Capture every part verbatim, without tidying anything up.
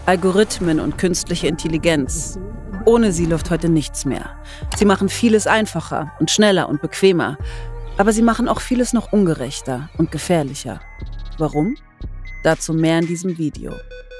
Algorithmen und künstliche Intelligenz. Ohne sie läuft heute nichts mehr. Sie machen vieles einfacher und schneller und bequemer. Aber sie machen auch vieles noch ungerechter und gefährlicher. Warum? Dazu mehr in diesem Video.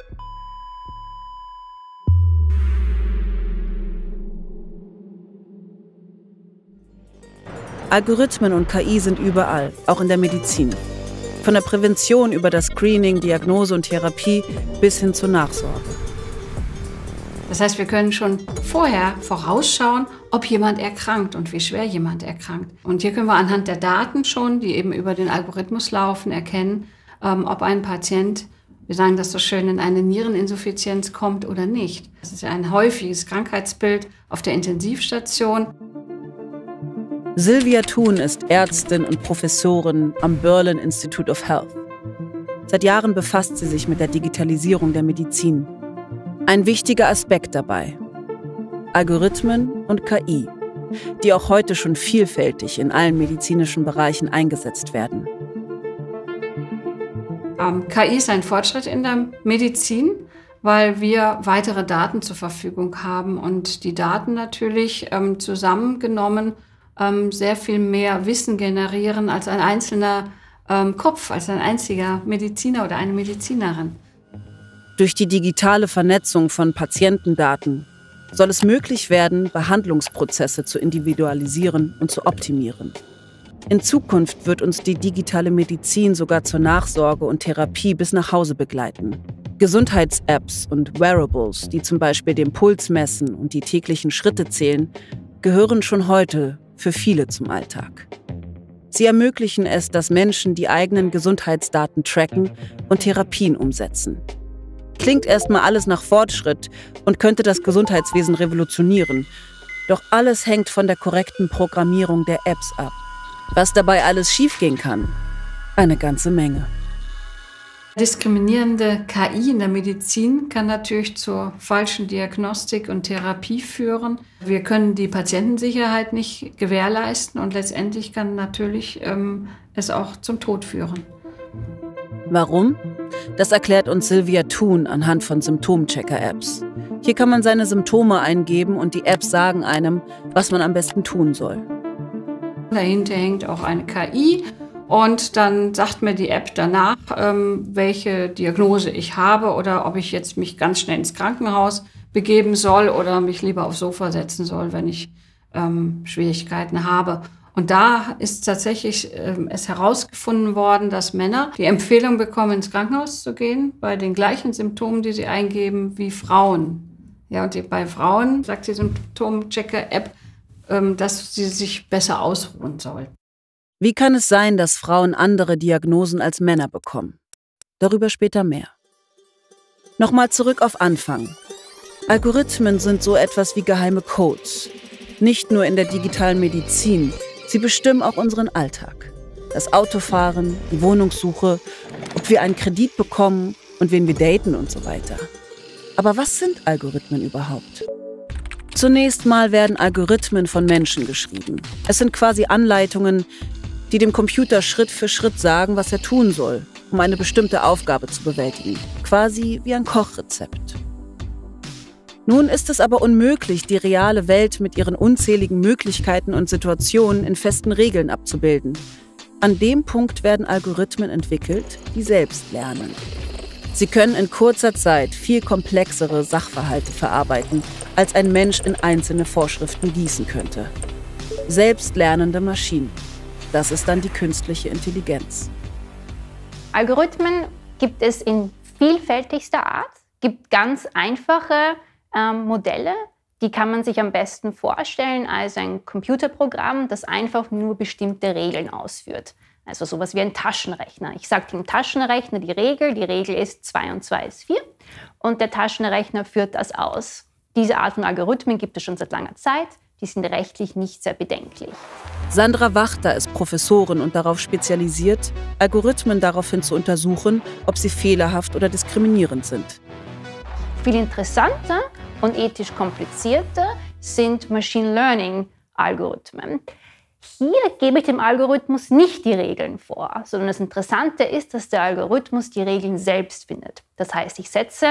Algorithmen und K I sind überall, auch in der Medizin. Von der Prävention über das Screening, Diagnose und Therapie bis hin zur Nachsorge. Das heißt, wir können schon vorher vorausschauen, ob jemand erkrankt und wie schwer jemand erkrankt. Und hier können wir anhand der Daten schon, die eben über den Algorithmus laufen, erkennen, ähm, ob ein Patient, wir sagen das so schön, in eine Niereninsuffizienz kommt oder nicht. Das ist ja ein häufiges Krankheitsbild auf der Intensivstation. Sylvia Thun ist Ärztin und Professorin am Berlin Institute of Health. Seit Jahren befasst sie sich mit der Digitalisierung der Medizin. Ein wichtiger Aspekt dabei: Algorithmen und K I, die auch heute schon vielfältig in allen medizinischen Bereichen eingesetzt werden. Ähm, K I ist ein Fortschritt in der Medizin, weil wir weitere Daten zur Verfügung haben und die Daten natürlich ähm, zusammengenommen ähm, sehr viel mehr Wissen generieren als ein einzelner ähm, Kopf, als ein einziger Mediziner oder eine Medizinerin. Durch die digitale Vernetzung von Patientendaten soll es möglich werden, Behandlungsprozesse zu individualisieren und zu optimieren. In Zukunft wird uns die digitale Medizin sogar zur Nachsorge und Therapie bis nach Hause begleiten. Gesundheits-Apps und Wearables, die zum Beispiel den Puls messen und die täglichen Schritte zählen, gehören schon heute für viele zum Alltag. Sie ermöglichen es, dass Menschen die eigenen Gesundheitsdaten tracken und Therapien umsetzen. Klingt erstmal alles nach Fortschritt und könnte das Gesundheitswesen revolutionieren. Doch alles hängt von der korrekten Programmierung der Apps ab. Was dabei alles schiefgehen kann? Eine ganze Menge. Diskriminierende K I in der Medizin kann natürlich zur falschen Diagnostik und Therapie führen. Wir können die Patientensicherheit nicht gewährleisten und letztendlich kann natürlich ähm, es auch zum Tod führen. Warum? Das erklärt uns Sylvia Thun anhand von Symptomchecker-Apps. Hier kann man seine Symptome eingeben und die Apps sagen einem, was man am besten tun soll. Dahinter hängt auch eine K I und dann sagt mir die App danach, ähm, welche Diagnose ich habe oder ob ich jetzt mich ganz schnell ins Krankenhaus begeben soll oder mich lieber aufs Sofa setzen soll, wenn ich ähm, Schwierigkeiten habe. Und da ist tatsächlich äh, es herausgefunden worden, dass Männer die Empfehlung bekommen, ins Krankenhaus zu gehen, bei den gleichen Symptomen, die sie eingeben, wie Frauen. Ja, und die, bei Frauen sagt die Symptomchecker-App, ähm, dass sie sich besser ausruhen sollten. Wie kann es sein, dass Frauen andere Diagnosen als Männer bekommen? Darüber später mehr. Nochmal zurück auf Anfang. Algorithmen sind so etwas wie geheime Codes. Nicht nur in der digitalen Medizin. Sie bestimmen auch unseren Alltag. Das Autofahren, die Wohnungssuche, ob wir einen Kredit bekommen und wen wir daten und so weiter. Aber was sind Algorithmen überhaupt? Zunächst mal werden Algorithmen von Menschen geschrieben. Es sind quasi Anleitungen, die dem Computer Schritt für Schritt sagen, was er tun soll, um eine bestimmte Aufgabe zu bewältigen. Quasi wie ein Kochrezept. Nun ist es aber unmöglich, die reale Welt mit ihren unzähligen Möglichkeiten und Situationen in festen Regeln abzubilden. An dem Punkt werden Algorithmen entwickelt, die selbst lernen. Sie können in kurzer Zeit viel komplexere Sachverhalte verarbeiten, als ein Mensch in einzelne Vorschriften gießen könnte. Selbstlernende Maschinen. Das ist dann die künstliche Intelligenz. Algorithmen gibt es in vielfältigster Art. Es gibt ganz einfache ähm, Modelle, die kann man sich am besten vorstellen als ein Computerprogramm, das einfach nur bestimmte Regeln ausführt. Also sowas wie ein Taschenrechner. Ich sage dem Taschenrechner die Regel, die Regel ist zwei und zwei ist vier und der Taschenrechner führt das aus. Diese Art von Algorithmen gibt es schon seit langer Zeit, die sind rechtlich nicht sehr bedenklich. Sandra Wachter ist Professorin und darauf spezialisiert, Algorithmen daraufhin zu untersuchen, ob sie fehlerhaft oder diskriminierend sind. Viel interessanter und ethisch komplizierter sind Machine Learning-Algorithmen. Hier gebe ich dem Algorithmus nicht die Regeln vor, sondern das Interessante ist, dass der Algorithmus die Regeln selbst findet. Das heißt, ich setze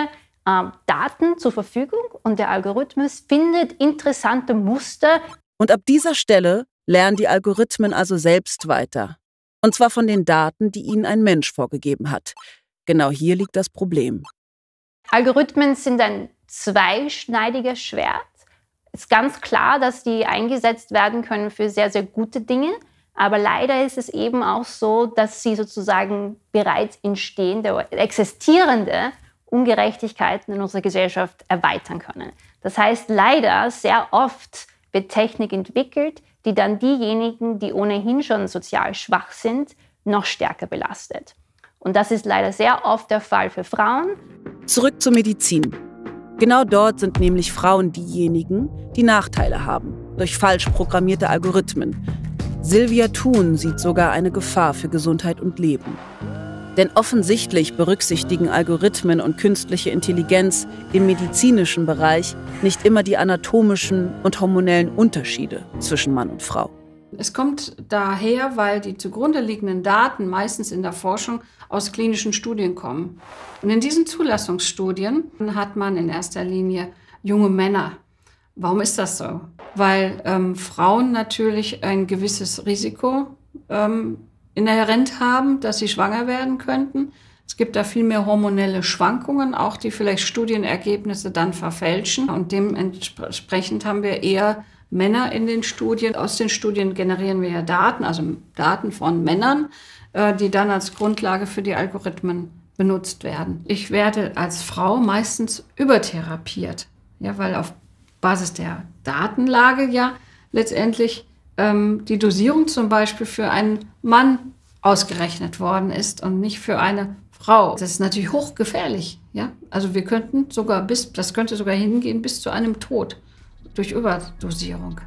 äh, Daten zur Verfügung und der Algorithmus findet interessante Muster. Und ab dieser Stelle lernen die Algorithmen also selbst weiter. Und zwar von den Daten, die ihnen ein Mensch vorgegeben hat. Genau hier liegt das Problem. Algorithmen sind ein zweischneidiges Schwert. Es ist ganz klar, dass die eingesetzt werden können für sehr, sehr gute Dinge. Aber leider ist es eben auch so, dass sie sozusagen bereits entstehende oder existierende Ungerechtigkeiten in unserer Gesellschaft erweitern können. Das heißt, leider sehr oft wird Technik entwickelt, die dann diejenigen, die ohnehin schon sozial schwach sind, noch stärker belastet. Und das ist leider sehr oft der Fall für Frauen. Zurück zur Medizin. Genau dort sind nämlich Frauen diejenigen, die Nachteile haben, durch falsch programmierte Algorithmen. Sylvia Thun sieht sogar eine Gefahr für Gesundheit und Leben. Denn offensichtlich berücksichtigen Algorithmen und künstliche Intelligenz im medizinischen Bereich nicht immer die anatomischen und hormonellen Unterschiede zwischen Mann und Frau. Es kommt daher, weil die zugrunde liegenden Daten meistens in der Forschung aus klinischen Studien kommen. Und in diesen Zulassungsstudien hat man in erster Linie junge Männer. Warum ist das so? Weil ähm, Frauen natürlich ein gewisses Risiko ähm, inhärent haben, dass sie schwanger werden könnten. Es gibt da viel mehr hormonelle Schwankungen, auch die vielleicht Studienergebnisse dann verfälschen. Und dementsprechend haben wir eher Männer in den Studien. Aus den Studien generieren wir ja Daten, also Daten von Männern, äh, die dann als Grundlage für die Algorithmen benutzt werden. Ich werde als Frau meistens übertherapiert, ja, weil auf Basis der Datenlage ja letztendlich ähm, die Dosierung zum Beispiel für einen Mann ausgerechnet worden ist und nicht für eine Frau. Das ist natürlich hochgefährlich. Ja? Also wir könnten sogar bis, das könnte sogar hingehen bis zu einem Tod durch Überdosierung.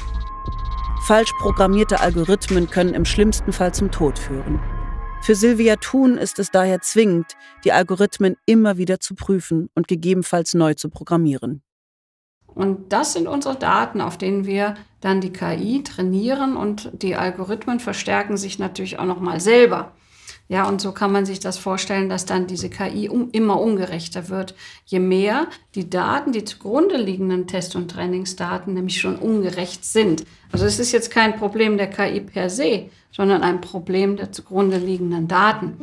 Falsch programmierte Algorithmen können im schlimmsten Fall zum Tod führen. Für Sylvia Thun ist es daher zwingend, die Algorithmen immer wieder zu prüfen und gegebenenfalls neu zu programmieren. Und das sind unsere Daten, auf denen wir dann die K I trainieren, und die Algorithmen verstärken sich natürlich auch noch mal selber. Ja, und so kann man sich das vorstellen, dass dann diese K I um, immer ungerechter wird, je mehr die Daten, die zugrunde liegenden Test- und Trainingsdaten, nämlich schon ungerecht sind. Also es ist jetzt kein Problem der K I per se, sondern ein Problem der zugrunde liegenden Daten.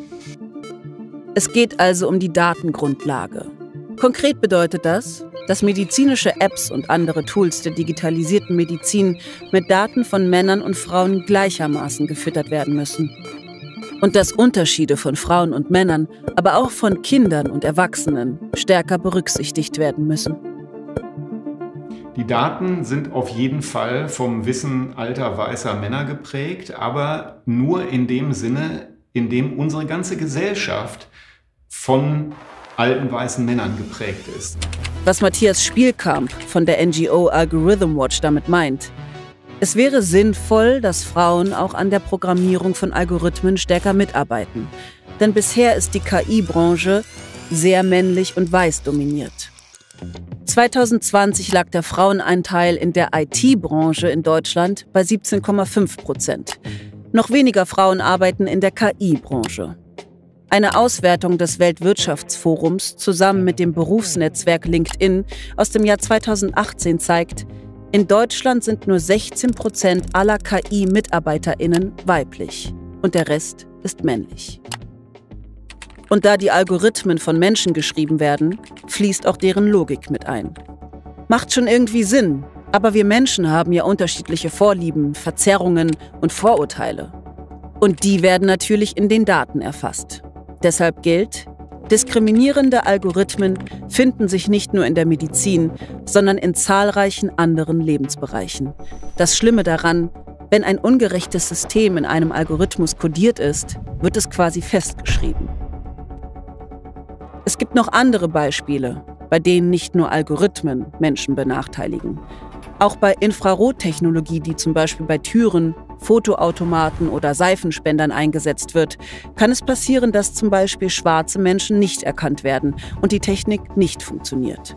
Es geht also um die Datengrundlage. Konkret bedeutet das, dass medizinische Apps und andere Tools der digitalisierten Medizin mit Daten von Männern und Frauen gleichermaßen gefüttert werden müssen. Und dass Unterschiede von Frauen und Männern, aber auch von Kindern und Erwachsenen stärker berücksichtigt werden müssen. Die Daten sind auf jeden Fall vom Wissen alter weißer Männer geprägt, aber nur in dem Sinne, in dem unsere ganze Gesellschaft von alten weißen Männern geprägt ist. Was Matthias Spielkamp von der N G O Algorithm Watch damit meint: Es wäre sinnvoll, dass Frauen auch an der Programmierung von Algorithmen stärker mitarbeiten. Denn bisher ist die K I-Branche sehr männlich und weiß dominiert. zwanzig zwanzig lag der Frauenanteil in der I T-Branche in Deutschland bei siebzehn Komma fünf Prozent. Noch weniger Frauen arbeiten in der K I-Branche. Eine Auswertung des Weltwirtschaftsforums zusammen mit dem Berufsnetzwerk LinkedIn aus dem Jahr zweitausendachtzehn zeigt, in Deutschland sind nur sechzehn Prozent aller K I-MitarbeiterInnen weiblich und der Rest ist männlich. Und da die Algorithmen von Menschen geschrieben werden, fließt auch deren Logik mit ein. Macht schon irgendwie Sinn, aber wir Menschen haben ja unterschiedliche Vorlieben, Verzerrungen und Vorurteile. Und die werden natürlich in den Daten erfasst. Deshalb gilt: Diskriminierende Algorithmen finden sich nicht nur in der Medizin, sondern in zahlreichen anderen Lebensbereichen. Das Schlimme daran: Wenn ein ungerechtes System in einem Algorithmus kodiert ist, wird es quasi festgeschrieben. Es gibt noch andere Beispiele, bei denen nicht nur Algorithmen Menschen benachteiligen. Auch bei Infrarottechnologie, die zum Beispiel bei Türen, Fotoautomaten oder Seifenspendern eingesetzt wird, kann es passieren, dass zum Beispiel schwarze Menschen nicht erkannt werden und die Technik nicht funktioniert.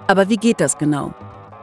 Aber wie geht das genau?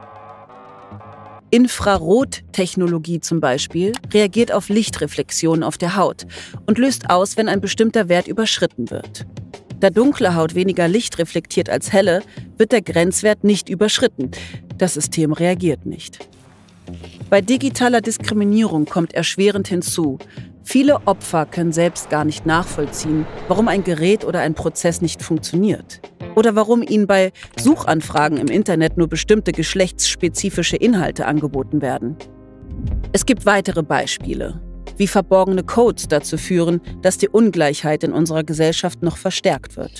Infrarottechnologie zum Beispiel reagiert auf Lichtreflexionen auf der Haut und löst aus, wenn ein bestimmter Wert überschritten wird. Da dunkle Haut weniger Licht reflektiert als helle, wird der Grenzwert nicht überschritten. Das System reagiert nicht. Bei digitaler Diskriminierung kommt erschwerend hinzu: Viele Opfer können selbst gar nicht nachvollziehen, warum ein Gerät oder ein Prozess nicht funktioniert. Oder warum ihnen bei Suchanfragen im Internet nur bestimmte geschlechtsspezifische Inhalte angeboten werden. Es gibt weitere Beispiele, wie verborgene Codes dazu führen, dass die Ungleichheit in unserer Gesellschaft noch verstärkt wird.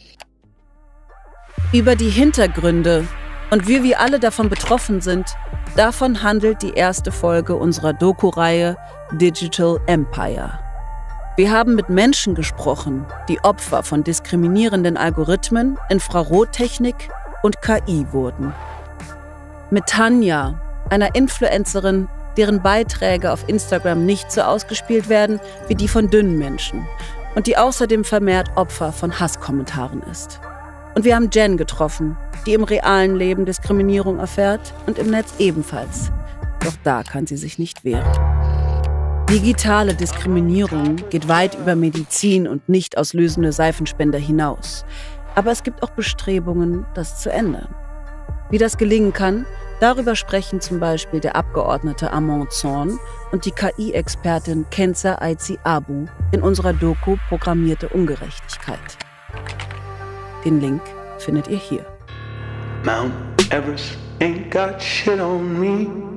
Über die Hintergründe und wie wir alle davon betroffen sind, davon handelt die erste Folge unserer Doku-Reihe Digital Empire. Wir haben mit Menschen gesprochen, die Opfer von diskriminierenden Algorithmen, Infrarottechnik und K I wurden. Mit Tanja, einer Influencerin, deren Beiträge auf Instagram nicht so ausgespielt werden wie die von dünnen Menschen und die außerdem vermehrt Opfer von Hasskommentaren ist. Und wir haben Jen getroffen, die im realen Leben Diskriminierung erfährt und im Netz ebenfalls. Doch da kann sie sich nicht wehren. Digitale Diskriminierung geht weit über Medizin und nicht auslösende Seifenspender hinaus. Aber es gibt auch Bestrebungen, das zu ändern. Wie das gelingen kann, darüber sprechen zum Beispiel der Abgeordnete Amon Zorn und die K I-Expertin Kenza Aizi Abu in unserer Doku Programmierte Ungerechtigkeit. Den Link findet ihr hier. Mount Everest ain't got shit on me.